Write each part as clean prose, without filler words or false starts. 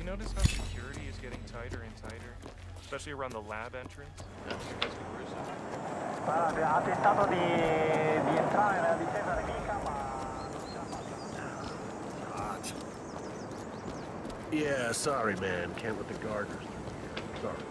notice how security is getting tighter and tighter? Especially around the lab entrance? That's gruesome. Ha tentato di entrare nella difesa nemica, ma non ce l'ha fatta. Hot. Yeah, sorry, man. Can't let the gardeners through here. Sorry.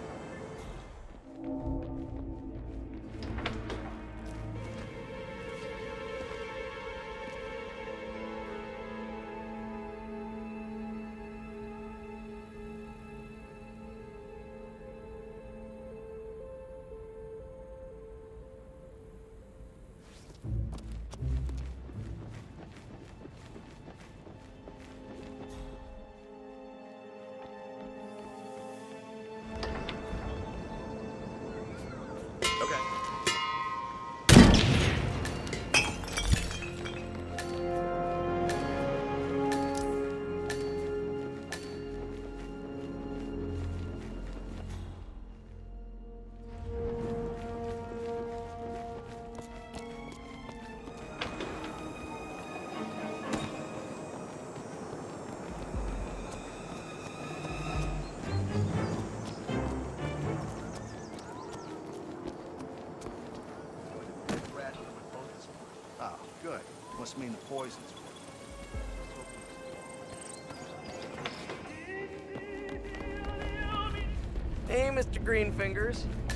Oh, good. Must mean the poison's Hey, Mr. Greenfingers.